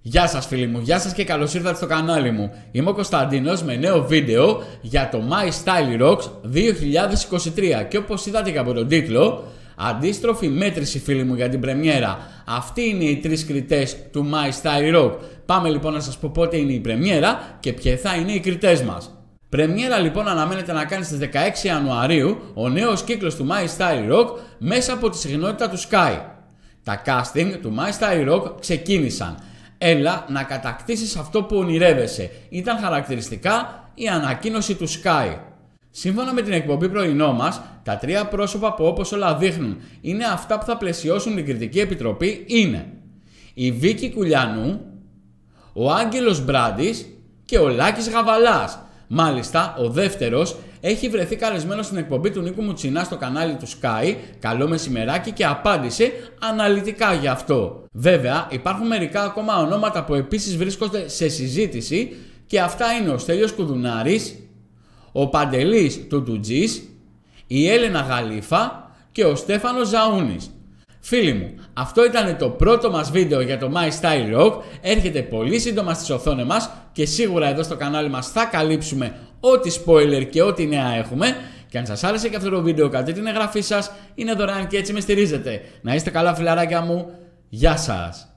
Γεια σας φίλοι μου, γεια σας και καλώς ήρθατε στο κανάλι μου. Είμαι ο Κωνσταντίνος με νέο βίντεο για το My Style Rocks 2023 και όπως είδατε και από τον τίτλο, αντίστροφη μέτρηση φίλοι μου για την πρεμιέρα. Αυτοί είναι οι τρεις κριτές του My Style Rock. Πάμε λοιπόν να σας πω πότε είναι η πρεμιέρα και ποιοι θα είναι οι κριτές μας. Πρεμιέρα λοιπόν αναμένεται να κάνει στις 16 Ιανουαρίου ο νέος κύκλος του My Style Rock μέσα από τη συχνότητα του Sky. Τα casting του My Style Rock ξεκίνησαν. Έλα να κατακτήσεις αυτό που ονειρεύεσαι. Ήταν χαρακτηριστικά η ανακοίνωση του Sky. Σύμφωνα με την εκπομπή πρωινό μας, τα τρία πρόσωπα που όπως όλα δείχνουν είναι αυτά που θα πλαισιώσουν την κριτική επιτροπή είναι η Βίκη Κουλιανού, ο Άγγελος Μπράντης και ο Λάκης Γαβαλάς. Μάλιστα, ο δεύτερος έχει βρεθεί καλεσμένος στην εκπομπή του Νίκου Μουτσινά στο κανάλι του Sky, καλό μεσημεράκι, και απάντησε αναλυτικά γι' αυτό. Βέβαια, υπάρχουν μερικά ακόμα ονόματα που επίσης βρίσκονται σε συζήτηση και αυτά είναι ο Στέλιος Κουδουνάρης, ο Παντελής Τουτουτζής, η Έλενα Γαλήφα και ο Στέφανος Ζαούνης. Φίλοι μου, αυτό ήταν το πρώτο μας βίντεο για το My Style Rock. Έρχεται πολύ σύντομα στις οθόνες μας και σίγουρα εδώ στο κανάλι μας θα καλύψουμε ό,τι spoiler και ό,τι νέα έχουμε. Και αν σας άρεσε και αυτό το βίντεο, κάντε την εγγραφή σας, είναι δωρεάν και έτσι με στηρίζετε. Να είστε καλά φιλαράκια μου, γεια σας!